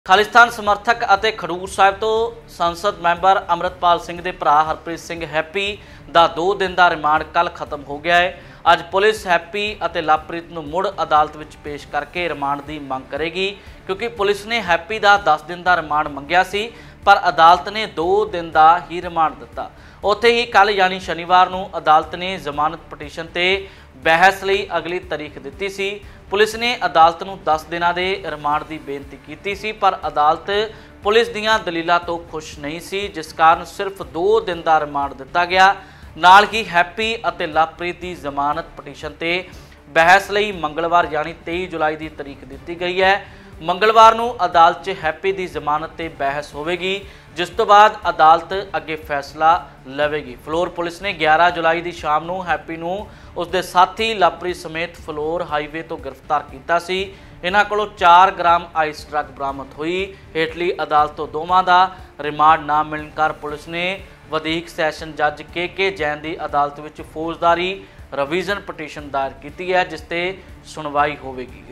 ਖਾਲਿਸਤਾਨ ਸਮਰਥਕ ਅਤੇ ਖਡੂਰ ਸਾਹਿਬ ਤੋਂ ਸੰਸਦ ਮੈਂਬਰ ਅੰਮ੍ਰਿਤਪਾਲ ਸਿੰਘ ਦੇ ਭਰਾ ਹਰਪ੍ਰੀਤ ਸਿੰਘ ਹੈਪੀ ਦਾ 2 ਦਿਨ ਦਾ ਰਿਮਾਂਡ ਕੱਲ ਖਤਮ ਹੋ ਗਿਆ ਹੈ। ਅੱਜ ਪੁਲਿਸ ਹੈਪੀ ਅਤੇ ਲਵਪ੍ਰੀਤ ਨੂੰ ਮੁੜ ਅਦਾਲਤ ਵਿੱਚ ਪੇਸ਼ ਕਰਕੇ ਰਿਮਾਂਡ ਦੀ ਮੰਗ ਕਰੇਗੀ, ਕਿਉਂਕਿ ਪੁਲਿਸ ਨੇ ਹੈਪੀ ਦਾ 10 ਦਿਨ ਦਾ ਰਿਮਾਂਡ ਮੰਗਿਆ ਸੀ ਪਰ ਅਦਾਲਤ ਨੇ 2 ਦਿਨ ਦਾ ਹੀ ਰਿਮਾਂਡ ਦਿੱਤਾ। ਉੱਥੇ ਹੀ ਕੱਲ यानी शनिवार ਨੂੰ ਅਦਾਲਤ ਨੇ ਜ਼ਮਾਨਤ ਪਟੀਸ਼ਨ ਤੇ बहस ਲਈ अगली तारीख दी सी। पुलिस ने अदालत नूं 10 दिनों के रिमांड की बेनती की सी पर अदालत पुलिस दीयां दलीलां तो खुश नहीं सी, जिस कारण सिर्फ 2 दिन का रिमांड दिता गया। नाल ही हैप्पी अते लवप्रीत की जमानत पटीशन ते बहस लई मंगलवार यानी 23 जुलाई की तारीख दी गई है। मंगलवार नूं अदालत च हैप्पी की जमानत ते बहस होवेगी, जिस तो बाद अदालत अगे फैसला लवेगी। फ्लोर पुलिस ने 11 जुलाई की शाम नूं हैप्पी नूं उसके साथी लवप्रीत समेत फ्लोर हाईवे तो गिरफ्तार किया सी। इन्हां कोलों 4 ग्राम आइस ड्रग बरामद हुई। हेठली अदालत तो दोवां दा रिमांड ना मिलण कर पुलिस ने वधीक सैशन जज के जैन की अदालत विच फौजदारी रिवीजन पटीशन दायर की है, जिस ते सुनवाई होवेगी।